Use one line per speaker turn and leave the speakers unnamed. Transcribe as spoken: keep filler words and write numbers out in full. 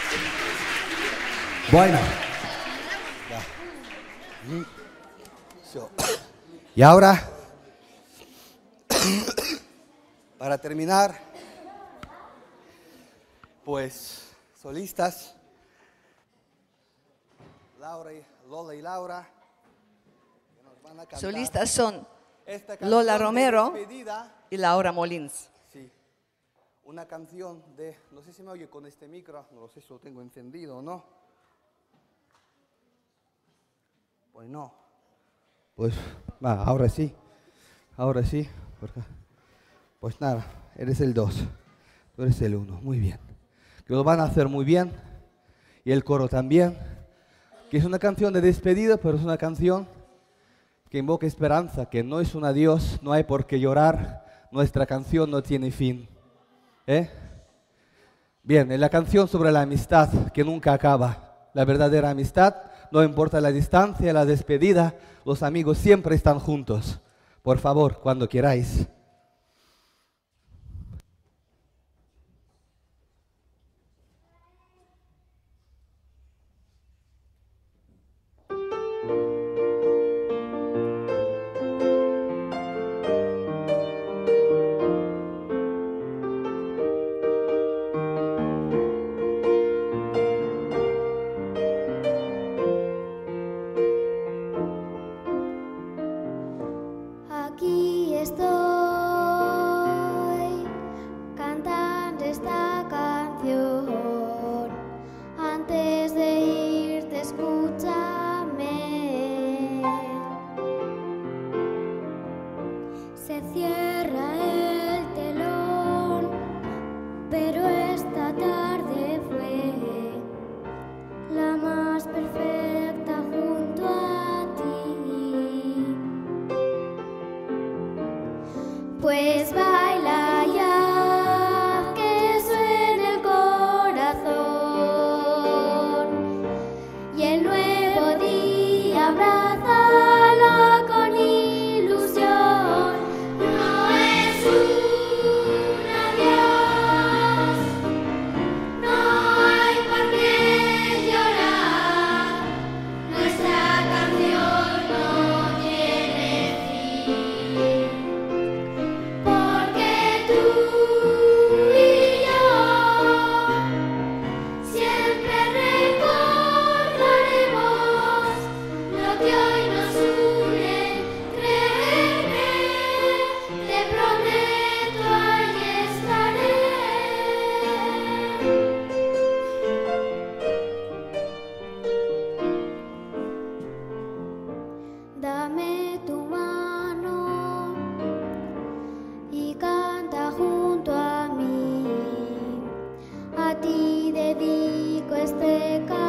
Bueno. Y ahora, para terminar, pues, solistas, Laura y, Lola y Laura, que nos van a cantar.
Solistas son
Esta canción
Lola
de
Romero
despedida.
y Laura Molins.
Sí, una canción de, no sé si me oye con este micro, no sé si lo tengo encendido o no. Pues no. Pues, va, ahora sí, ahora sí. Porque, pues nada, eres el dos, tú eres el uno, muy bien. Que lo van a hacer muy bien, y el coro también. Que es una canción de despedida, pero es una canción que invoca esperanza, que no es un adiós, no hay por qué llorar, nuestra canción no tiene fin. ¿Eh? Bien, es la canción sobre la amistad que nunca acaba, la verdadera amistad, no importa la distancia, la despedida, los amigos siempre están juntos. Por favor, cuando queráis.
Aquí estoy cantando esta canción. Antes de irte, escúchame. Se cierra el telón, pero esta tarde fue la más perfecta junto a ti. Pues baila ya, que suene el corazón, y el nuevo día abrázalo con ilusión. No es un adiós, no hay por qué llorar, nuestra canción no tiene fin. Porque tú y yo siempre recordaremos lo que hoy nos une. Créeme, te prometo, ahí estaré. Dame tu mano y canta junto a mí. A ti dedico este canto.